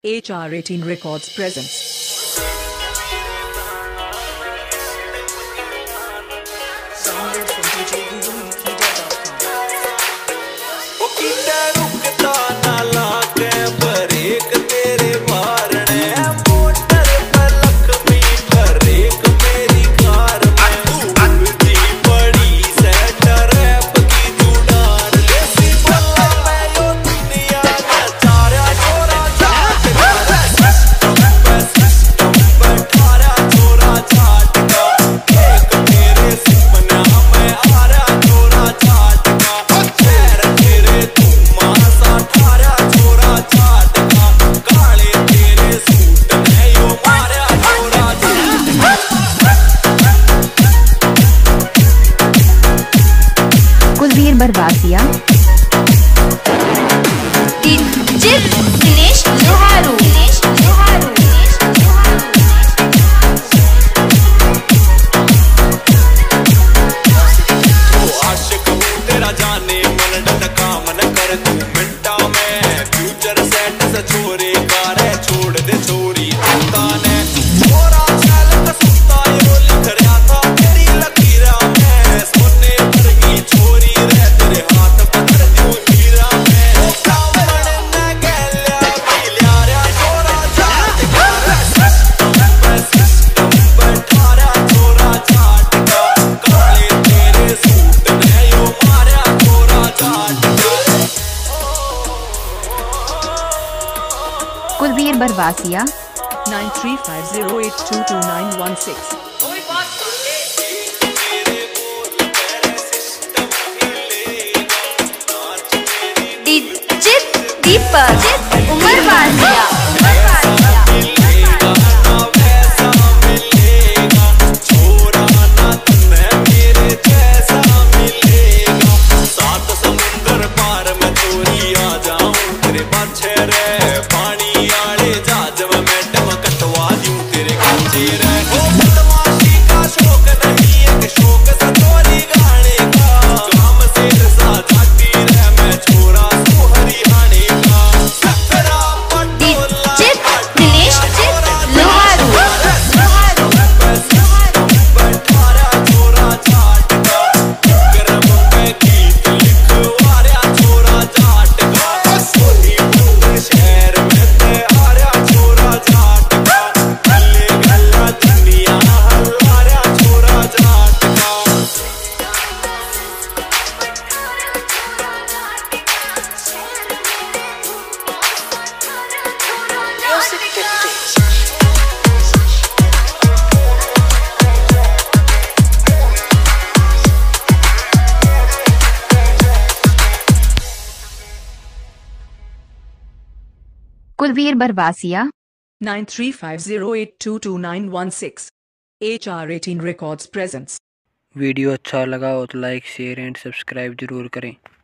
HR18 Records presents. Download from Kulveer बरवासिया, Dinesh Loharu. आशिक हूँ तेरा जाने मन डटका मन कर तू मिनटा में फ्यूचर सेट से छोरे कारे छोड़ दे छोरी चिंता ने छोरा चल कसुता यो लिख रहा था तेरी लकीरा में सोने भर की छोरी रे तेरे हाथ पकड़ दूं हीरा में सावन ने गलिया पिलिया रे छोरा जाट का सिस्टम बैठा रे छोरा जाट का काले तेरे सूट ने यो मारा छोरा जाट का। Kulveer Barwasiya 9350822916। Deepak Umar Wasiya. Kulveer Barwasiya 9350822916। HR18 Records presents. Video अच्छा लगा हो तो लाइक शेयर एंड सब्सक्राइब जरूर करें।